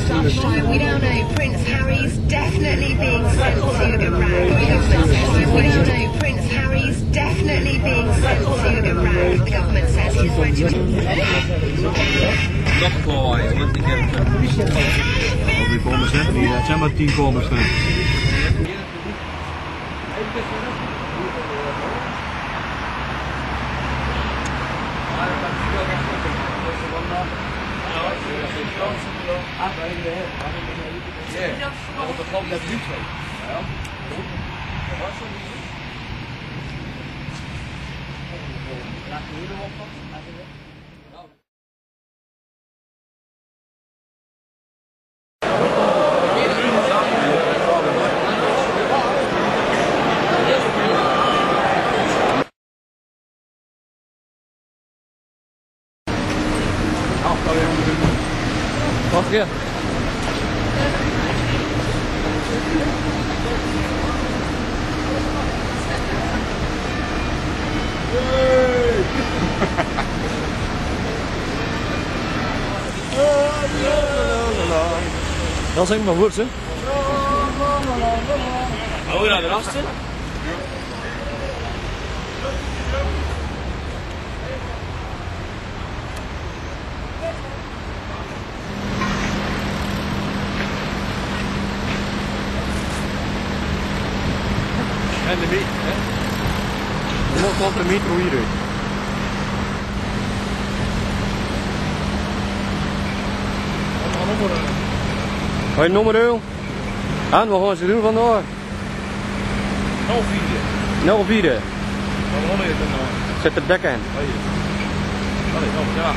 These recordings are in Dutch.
We now know Prince Harry's definitely being sent to Iraq. We now know Prince Harry's definitely being sent to Iraq. The government says he's going to... Nog Hawaii, want ik heb alweer komers hè? Die zijn maar 10 komers hè? Wacht weer. Dan zeg ik maar woord, hè? Oh, naar de rasten? En de meter, hè? Je moet op de metro hieruit. Ga je nummer uit? En wat gaan ze doen vandaag? 04. 04. Wat wil je dan nou? Zet er dek in. Allee, ja.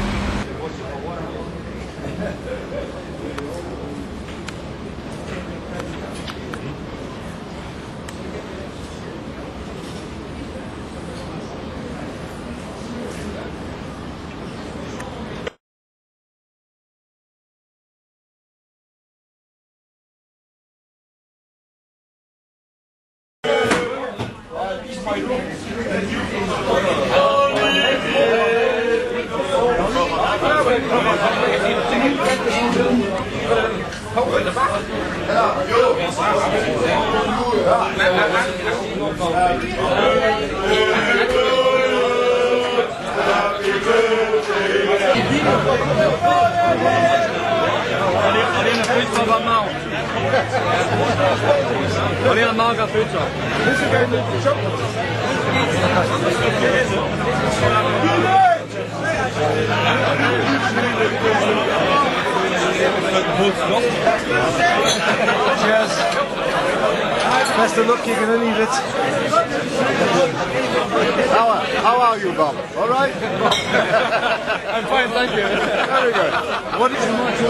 Alleen een pizza van nou. Alleen een maga pizza. Cheers. Best of luck, you're going to need it. How are you, Bob? All right? I'm fine, thank you. Very good. What is your match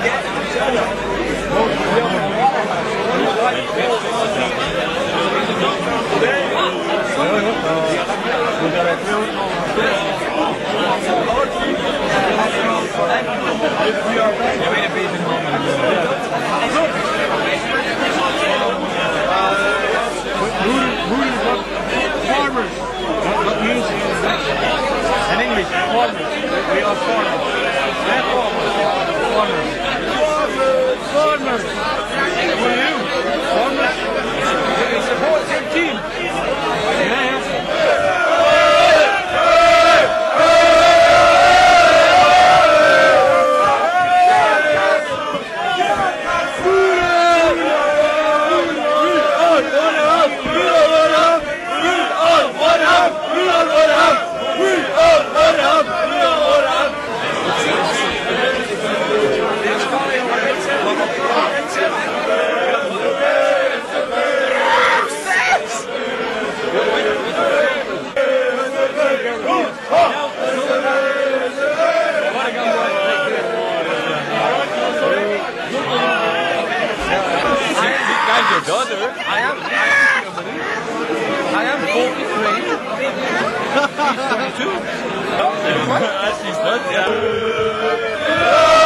Farmers. What means in English? Farmers. We are farmers. They're farmers. Farmers. What are you? Farmers. You support your team. Yeah. I am 43. She's 22. Yeah.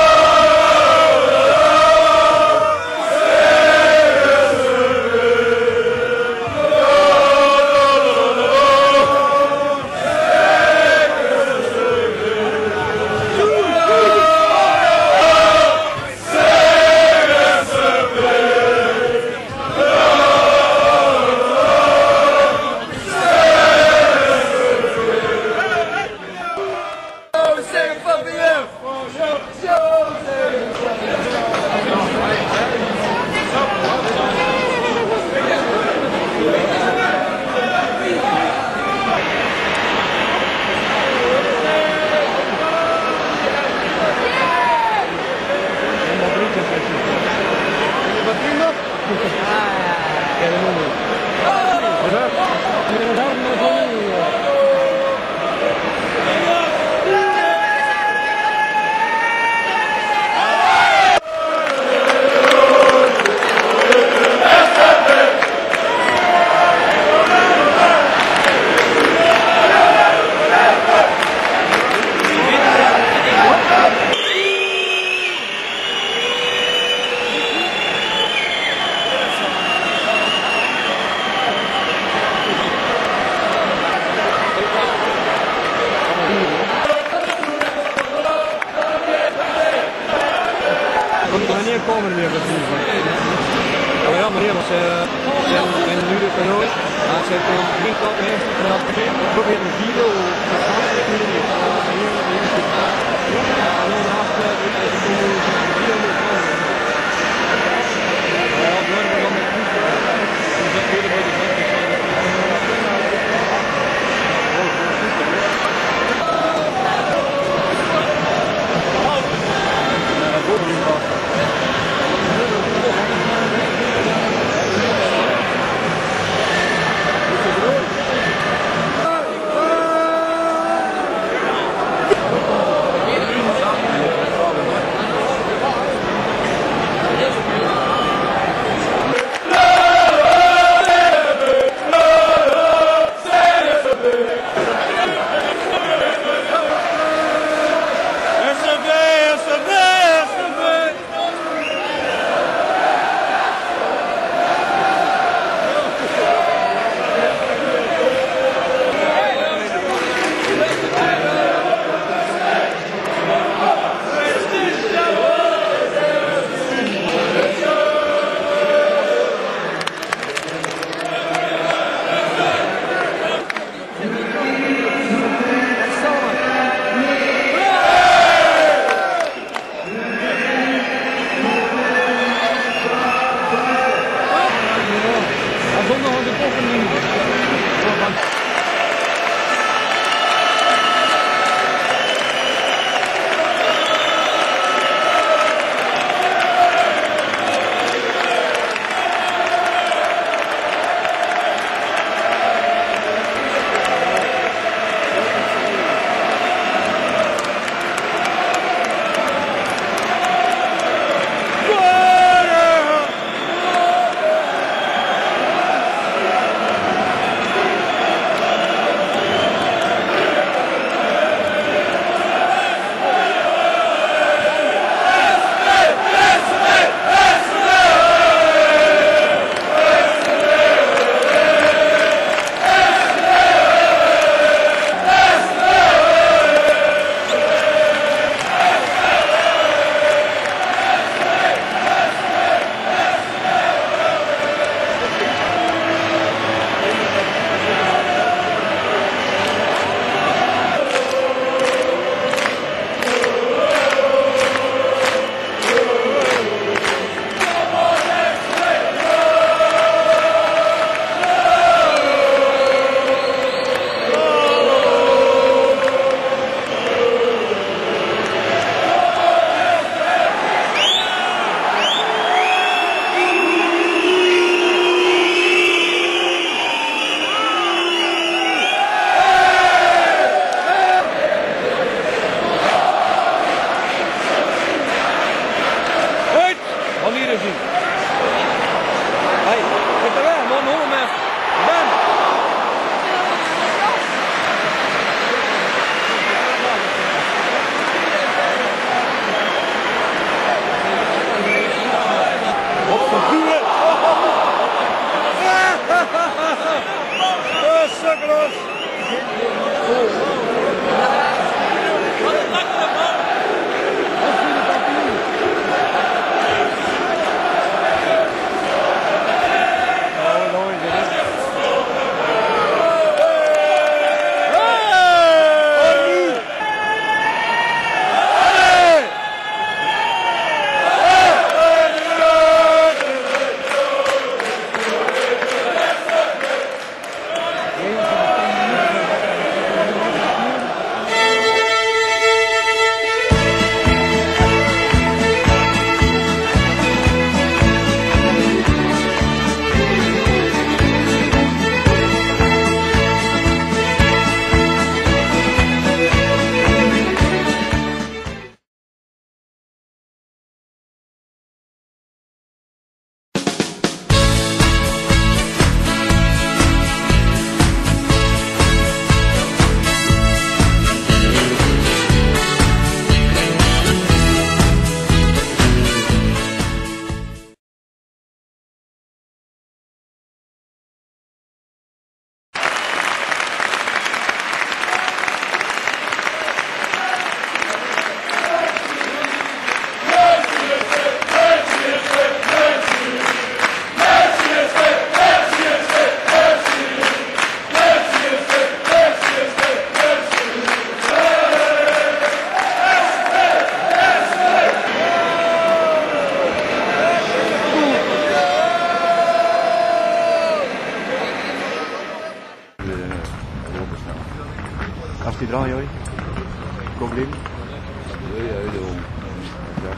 Wanneer komen er weer wat nieuws? Ja, meneer was en nu de toernooi. Hij zegt drie klap heeft gehad. Probeer een video te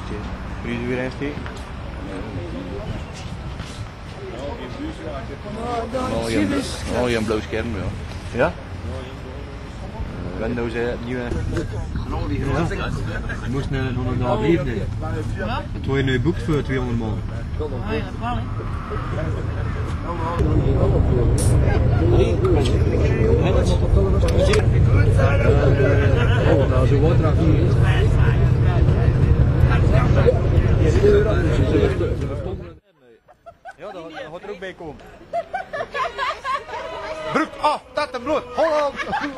Wie is er weer even? Oh, je een blauw scherm, ja. Ja? Windows nieuwe. Je moest nog een brief nemen. Het wordt nu boekt voor 200 man. Nou, zo wordt er hier. Ja, dat gaat er ook bij komen. Broek af, dat en bloed. Holland.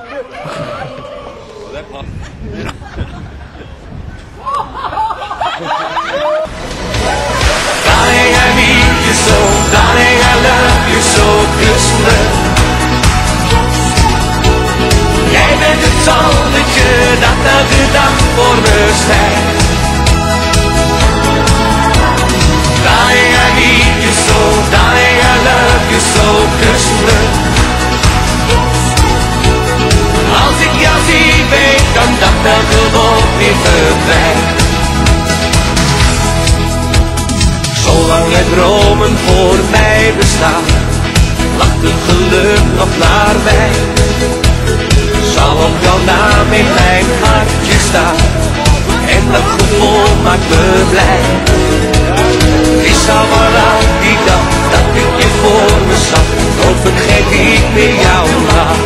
Darling, I need you so, darling, I love you so, kus me. Jij bent het zonnetje dat elke dag voor me schijnt. Darling, I need you so, darling, I love you so, kus me. Als ik jou zie, weet dan dat elke wolk weer verdwijnt. Zolang het dromen voor mij bestaan, lacht het geluk nog naar mij. Zal op jouw naam in mijn hartje staan, en dat gevoel maakt me blij. Is al vanaf die dag dat ik je voor me zag, nooit vergeet ik meer jouw lach.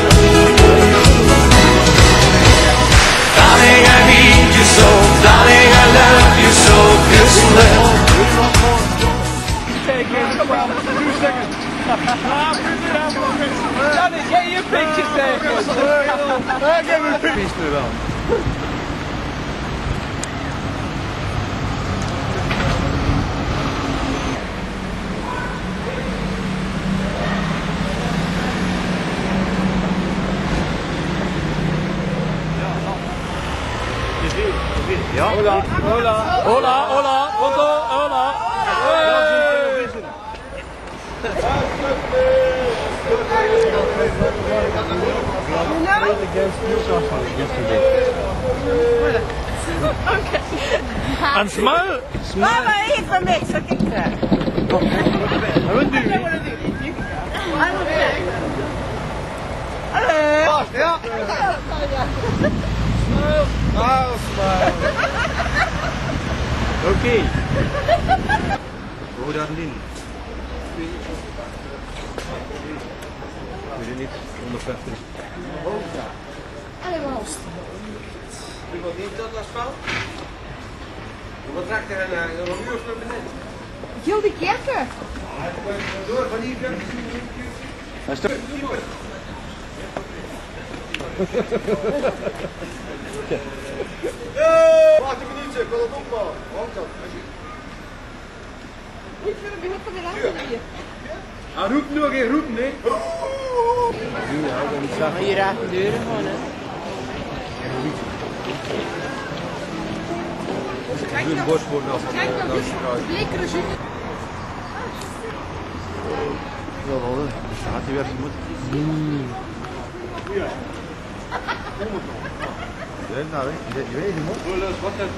Darling, I need you so, darling, I love you so, kus me. Johnny, get your picture taken. Get me a picture wel. Ja? Hola, hola, hola, hola, hola, hola. Against Newcastle yesterday. And smile. Mama, eat for me, so get that. I wouldn't do it. I will take. Hello. Ja. Smile, smile. Oké. Hoe daar in? Weet je niet, 150. Allemaal. U wilt niet dat als fout? Wat raakt er een uur naar beneden? Jullie kijken. Door van hier. Hij is toch... Wacht een minuutje, ik wil het opbouwen. Wacht dan. Ik vind het heel veel aan. Ah, roep nog een roep, nee. Hier raakt de deuren gewoon, hè. Doe een borstvoort als het Lekkere zin. Ja, wel, de staat hier weer, ze moet. Ja, nou, je weet niet, man.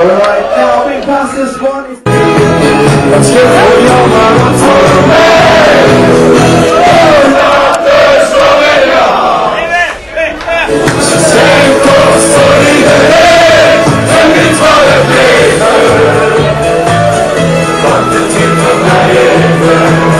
Alright, now we pass this one. Let's get for your mama for me. She sang close to the head, and it's for the paper. Want the tip of my head.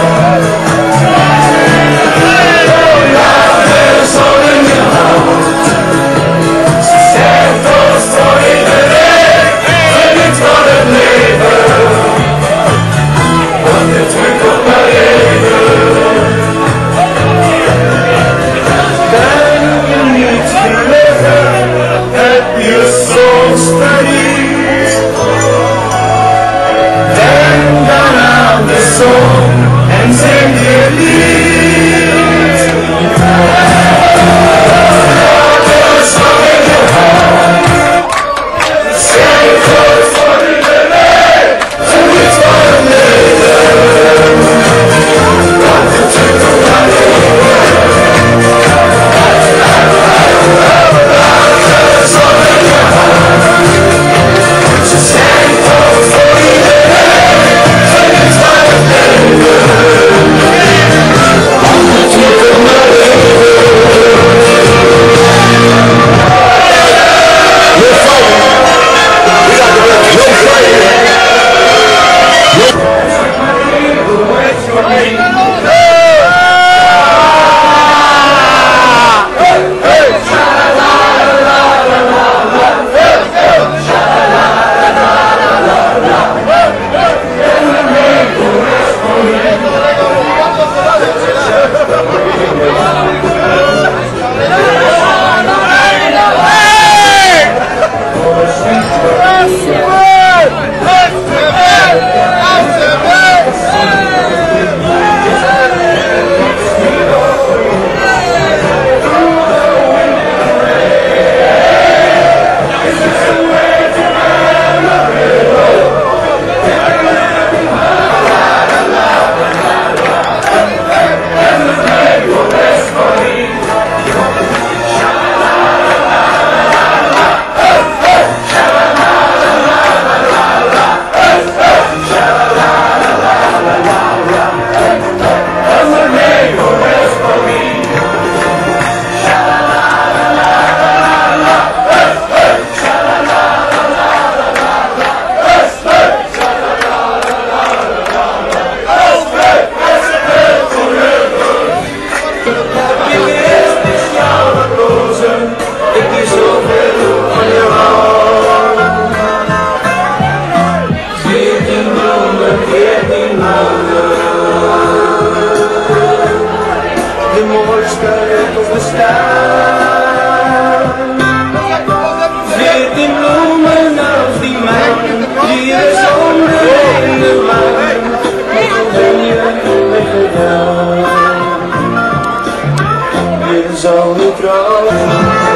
Only trouw.